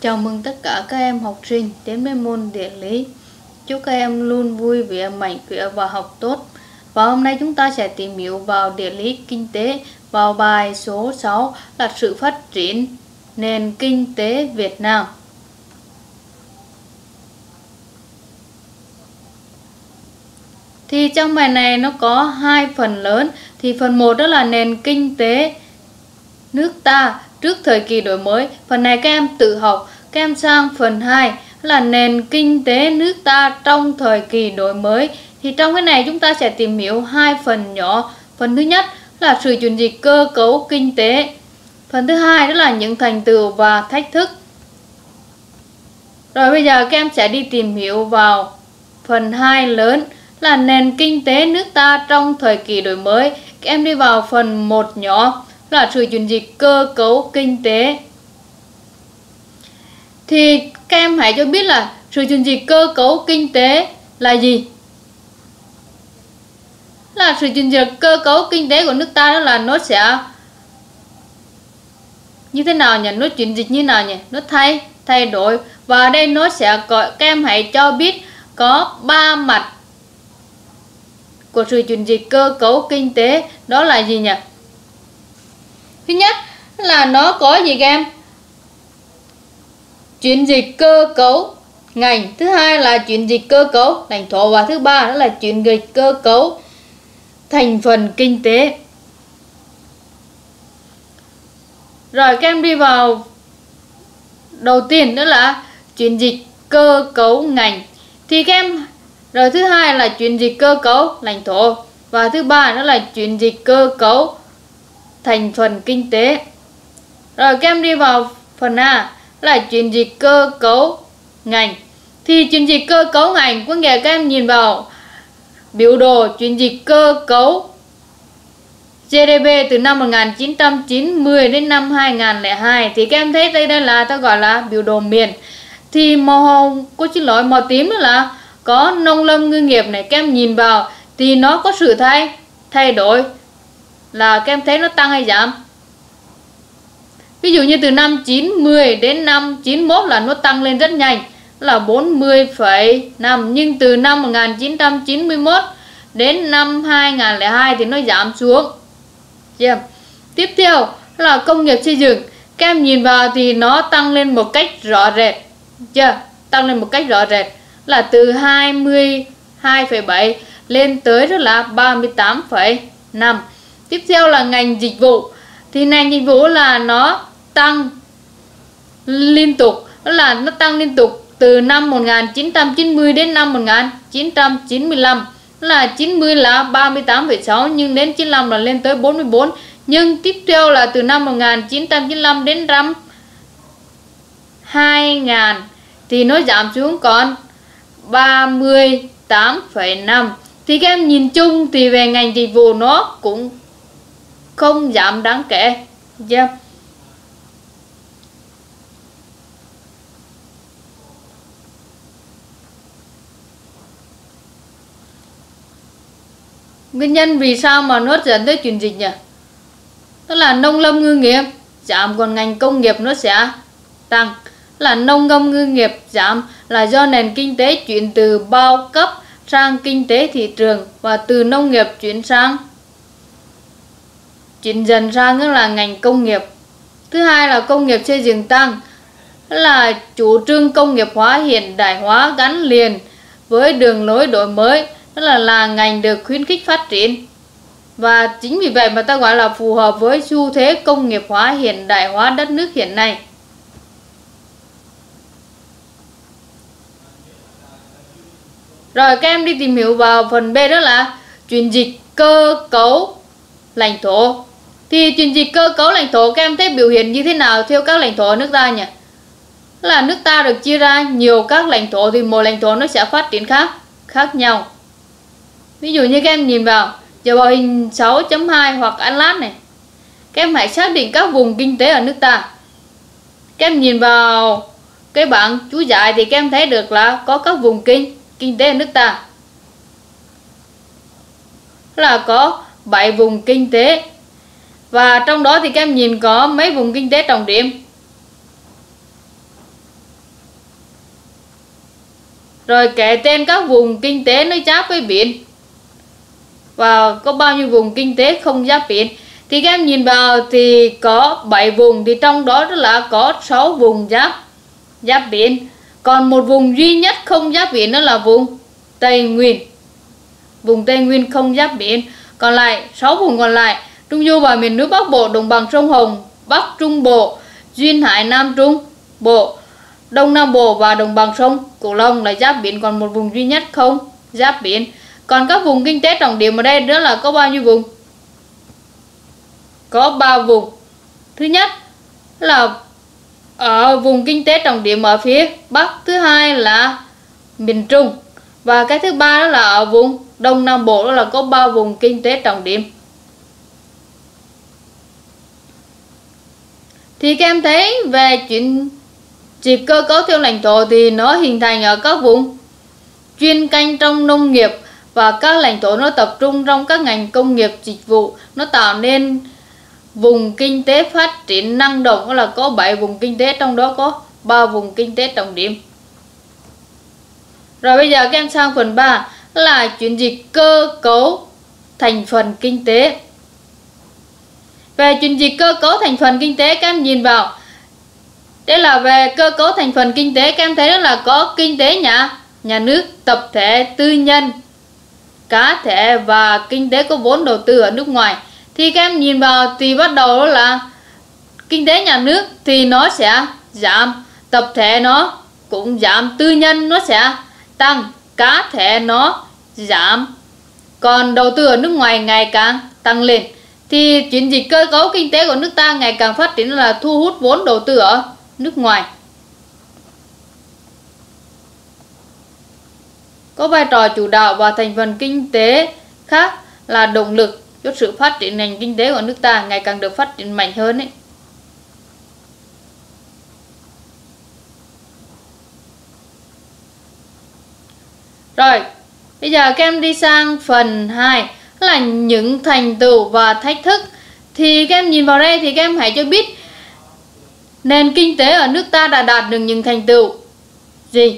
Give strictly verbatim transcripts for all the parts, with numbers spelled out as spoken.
Chào mừng tất cả các em học sinh đến với môn địa lý. Chúc các em luôn vui vẻ, mạnh khỏe và học tốt. Và hôm nay chúng ta sẽ tìm hiểu vào địa lý kinh tế vào bài số sáu là sự phát triển nền kinh tế Việt Nam. Thì trong bài này nó có hai phần lớn. Thì phần một đó là nền kinh tế nước ta trước thời kỳ đổi mới. Phần này các em tự học. Các em sang phần hai là nền kinh tế nước ta trong thời kỳ đổi mới. Thì trong cái này chúng ta sẽ tìm hiểu hai phần nhỏ. Phần thứ nhất là sự chuyển dịch cơ cấu kinh tế. Phần thứ hai đó là những thành tựu và thách thức. Rồi bây giờ các em sẽ đi tìm hiểu vào phần hai lớn là nền kinh tế nước ta trong thời kỳ đổi mới. Các em đi vào phần một nhỏ là sự chuyển dịch cơ cấu kinh tế. Thì các em hãy cho biết là sự chuyển dịch cơ cấu kinh tế là gì? Là sự chuyển dịch cơ cấu kinh tế của nước ta đó là nó sẽ như thế nào nhỉ? Nó chuyển dịch như nào nhỉ? Nó thay thay đổi. Và ở đây nó sẽ có, các em hãy cho biết có ba mặt của sự chuyển dịch cơ cấu kinh tế. Đó là gì nhỉ? Thứ nhất là nó có gì các em? Chuyển dịch cơ cấu ngành. Thứ hai là chuyển dịch cơ cấu lãnh thổ. Và thứ ba đó là chuyển dịch cơ cấu thành phần kinh tế. Rồi các em đi vào đầu tiên đó là chuyển dịch cơ cấu ngành. Thì các em rồi thứ hai là chuyển dịch cơ cấu lãnh thổ. Và thứ ba đó là chuyển dịch cơ cấu thành phần kinh tế. Rồi các em đi vào phần A là chuyển dịch cơ cấu ngành. Thì chuyển dịch cơ cấu ngành có nghĩa các em nhìn vào biểu đồ chuyển dịch cơ cấu giê đê pê từ năm một nghìn chín trăm chín mươi đến năm hai nghìn không trăm lẻ hai. Thì các em thấy đây, đây là ta gọi là biểu đồ miền. Thì màu hồng, có xin lỗi, màu tím là có nông lâm ngư nghiệp này. Các em nhìn vào thì nó có sự thay thay đổi là các em thấy nó tăng hay giảm. Ví dụ như từ năm chín mươi đến năm chín mươi mốt là nó tăng lên rất nhanh là bốn mươi phẩy năm. Nhưng từ năm một nghìn chín trăm chín mươi mốt đến năm hai nghìn không trăm lẻ hai thì nó giảm xuống. Yeah. Tiếp theo là công nghiệp xây dựng. Các em nhìn vào thì nó tăng lên một cách rõ rệt. Yeah. Tăng lên một cách rõ rệt là từ hai mươi hai phẩy bảy lên tới rất là ba mươi tám phẩy năm. Tiếp theo là ngành dịch vụ. Thì ngành dịch vụ là nó tăng liên tục, đó là nó tăng liên tục từ năm một nghìn chín trăm chín mươi đến năm một nghìn chín trăm chín mươi lăm. Là chín mươi là ba mươi tám phẩy sáu nhưng đến chín mươi lăm là lên tới bốn mươi bốn. Nhưng tiếp theo là từ năm một nghìn chín trăm chín mươi lăm đến năm hai nghìn thì nó giảm xuống còn ba mươi tám phẩy năm. Thì các em nhìn chung thì về ngành dịch vụ nó cũng không giảm đáng kể. Yeah. Nguyên nhân vì sao mà nó dẫn tới chuyển dịch nhỉ? Đó là nông lâm ngư nghiệp giảm, còn ngành công nghiệp nó sẽ tăng. Là nông lâm ngư nghiệp giảm là do nền kinh tế chuyển từ bao cấp sang kinh tế thị trường, và từ nông nghiệp chuyển sang chuyển dần sang nữa là ngành công nghiệp. Thứ hai là công nghiệp xây dựng tăng, đó là chủ trương công nghiệp hóa hiện đại hóa gắn liền với đường lối đổi mới, đó là là ngành được khuyến khích phát triển. Và chính vì vậy mà ta gọi là phù hợp với xu thế công nghiệp hóa hiện đại hóa đất nước hiện nay. Rồi các em đi tìm hiểu vào phần B đó là chuyển dịch cơ cấu lãnh thổ. Thì chuyển dịch cơ cấu lãnh thổ các em thấy biểu hiện như thế nào theo các lãnh thổ ở nước ta nhỉ? Là nước ta được chia ra nhiều các lãnh thổ, thì một lãnh thổ nó sẽ phát triển khác khác nhau. Ví dụ như các em nhìn vào giờ vào hình sáu chấm hai hoặc Atlas này. Các em hãy xác định các vùng kinh tế ở nước ta. Các em nhìn vào cái bảng chú giải thì các em thấy được là có các vùng kinh kinh tế ở nước ta. Là có bảy vùng kinh tế. Và trong đó thì các em nhìn có mấy vùng kinh tế trọng điểm. Rồi kể tên các vùng kinh tế nó giáp với biển và có bao nhiêu vùng kinh tế không giáp biển. Thì các em nhìn vào thì có bảy vùng, thì trong đó rất là có sáu vùng giáp giáp biển. Còn một vùng duy nhất không giáp biển đó là vùng Tây Nguyên. Vùng Tây Nguyên không giáp biển. Còn lại sáu vùng còn lại, Trung Du và miền núi Bắc Bộ, đồng bằng sông Hồng, Bắc Trung Bộ, duyên hải Nam Trung Bộ, Đông Nam Bộ và đồng bằng sông Cửu Long là giáp biển, còn một vùng duy nhất không giáp biển. Còn các vùng kinh tế trọng điểm ở đây đó là có bao nhiêu vùng? Có ba vùng. Thứ nhất là ở vùng kinh tế trọng điểm ở phía Bắc, thứ hai là miền Trung, và cái thứ ba đó là ở vùng Đông Nam Bộ, đó là có ba vùng kinh tế trọng điểm. Thì các em thấy về chuyển dịch cơ cấu theo lãnh thổ thì nó hình thành ở các vùng chuyên canh trong nông nghiệp, và các lãnh thổ nó tập trung trong các ngành công nghiệp dịch vụ, nó tạo nên vùng kinh tế phát triển năng động, đó là có bảy vùng kinh tế, trong đó có ba vùng kinh tế trọng điểm. Rồi bây giờ các em sang phần ba là chuyển dịch cơ cấu thành phần kinh tế. Về chuyển dịch cơ cấu thành phần kinh tế, các em nhìn vào đây là về cơ cấu thành phần kinh tế. Các em thấy đó là có kinh tế nhà nhà nước, tập thể, tư nhân, cá thể và kinh tế có vốn đầu tư ở nước ngoài. Thì các em nhìn vào thì bắt đầu đó là kinh tế nhà nước thì nó sẽ giảm, tập thể nó cũng giảm, tư nhân nó sẽ tăng, cá thể nó giảm, còn đầu tư ở nước ngoài ngày càng tăng lên. Thì chuyển dịch cơ cấu kinh tế của nước ta ngày càng phát triển là thu hút vốn đầu tư ở nước ngoài, có vai trò chủ đạo, và thành phần kinh tế khác là động lực cho sự phát triển nền kinh tế của nước ta ngày càng được phát triển mạnh hơn ấy. Rồi, bây giờ các em đi sang phần hai là những thành tựu và thách thức. Thì các em nhìn vào đây thì các em hãy cho biết nền kinh tế ở nước ta đã đạt được những thành tựu gì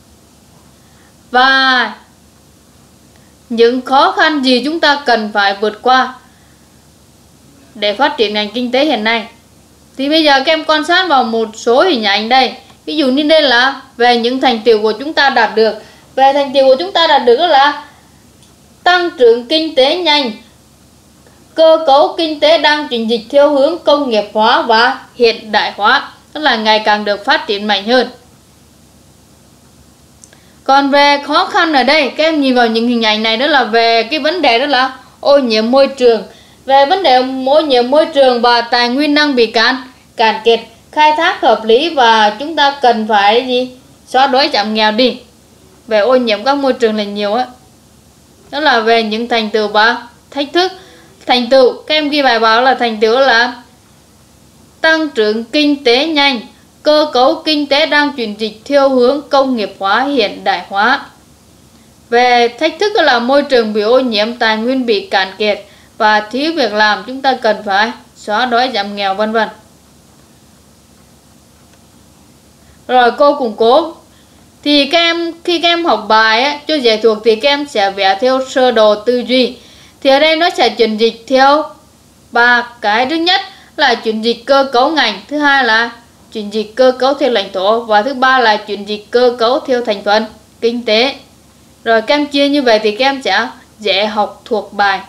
và những khó khăn gì chúng ta cần phải vượt qua để phát triển ngành kinh tế hiện nay. Thì bây giờ các em quan sát vào một số hình ảnh đây. Ví dụ như đây là về những thành tựu của chúng ta đạt được. Về thành tựu của chúng ta đạt được đó là tăng trưởng kinh tế nhanh, cơ cấu kinh tế đang chuyển dịch theo hướng công nghiệp hóa và hiện đại hóa, tức là ngày càng được phát triển mạnh hơn. Còn về khó khăn ở đây, các em nhìn vào những hình ảnh này, đó là về cái vấn đề đó là ô nhiễm môi trường. Về vấn đề ô nhiễm môi trường và tài nguyên đang bị cạn cạn kiệt, khai thác hợp lý, và chúng ta cần phải gì xóa đói giảm nghèo đi. Về ô nhiễm các môi trường là nhiều á. Đó là về những thành tựu và thách thức. Thành tựu các em ghi bài báo là thành tựu là tăng trưởng kinh tế nhanh, cơ cấu kinh tế đang chuyển dịch theo hướng công nghiệp hóa hiện đại hóa. Về thách thức là môi trường bị ô nhiễm, tài nguyên bị cạn kiệt và thiếu việc làm, chúng ta cần phải xóa đói giảm nghèo, vân vân. Rồi cô củng cố. Thì các em khi các em học bài á, cho dễ thuộc thì các em sẽ vẽ theo sơ đồ tư duy. Thì ở đây nó sẽ chuyển dịch theo ba cái. Thứ nhất là chuyển dịch cơ cấu ngành, thứ hai là chuyển dịch cơ cấu theo lãnh thổ, và thứ ba là chuyển dịch cơ cấu theo thành phần kinh tế. Rồi các em chia như vậy thì các em sẽ dễ học thuộc bài.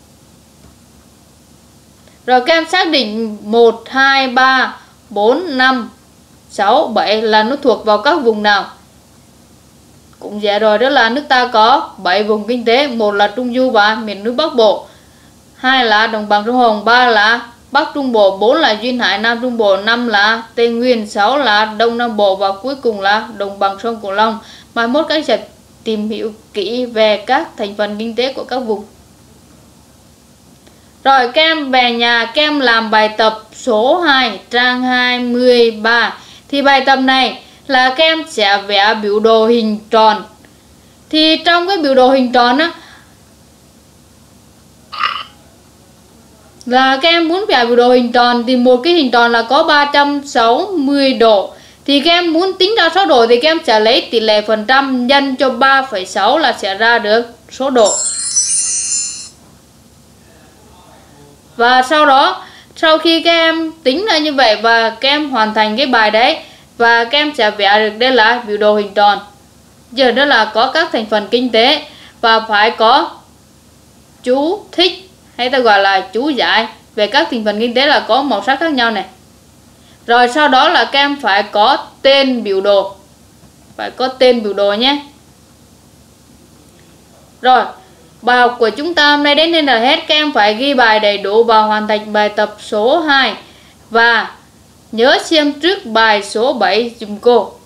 Rồi các em xác định một, hai, ba, bốn, năm, sáu, bảy là nó thuộc vào các vùng nào. Cũng dễ rồi, đó là nước ta có bảy vùng kinh tế. Một là Trung Du và miền núi Bắc Bộ, hai là đồng bằng sông Hồng, ba là Bắc Trung Bộ, bốn là duyên hải Nam Trung Bộ, năm là Tây Nguyên, sáu là Đông Nam Bộ và cuối cùng là đồng bằng sông Cửu Long. Mai mốt các sẽ tìm hiểu kỹ về các thành phần kinh tế của các vùng. Rồi các em về nhà các em làm bài tập số hai trang hai mươi ba. Thì bài tập này là các em sẽ vẽ biểu đồ hình tròn. Thì trong cái biểu đồ hình tròn á là các em muốn vẽ biểu đồ hình tròn thì một cái hình tròn là có ba trăm sáu mươi độ. Thì các em muốn tính ra số độ thì các em sẽ lấy tỷ lệ phần trăm nhân cho ba phẩy sáu là sẽ ra được số độ. Và sau đó, sau khi các em tính ra như vậy và các em hoàn thành cái bài đấy, và các em sẽ vẽ được đây là biểu đồ hình tròn. Giờ đó là có các thành phần kinh tế và phải có chú thích, hay ta gọi là chú giải về các thành phần kinh tế là có màu sắc khác nhau này. Rồi sau đó là các em phải có tên biểu đồ. Phải có tên biểu đồ nhé. Rồi, bài học của chúng ta hôm nay đến đây là hết. Các em phải ghi bài đầy đủ và hoàn thành bài tập số hai. Và nhớ xem trước bài số bảy dùm cô.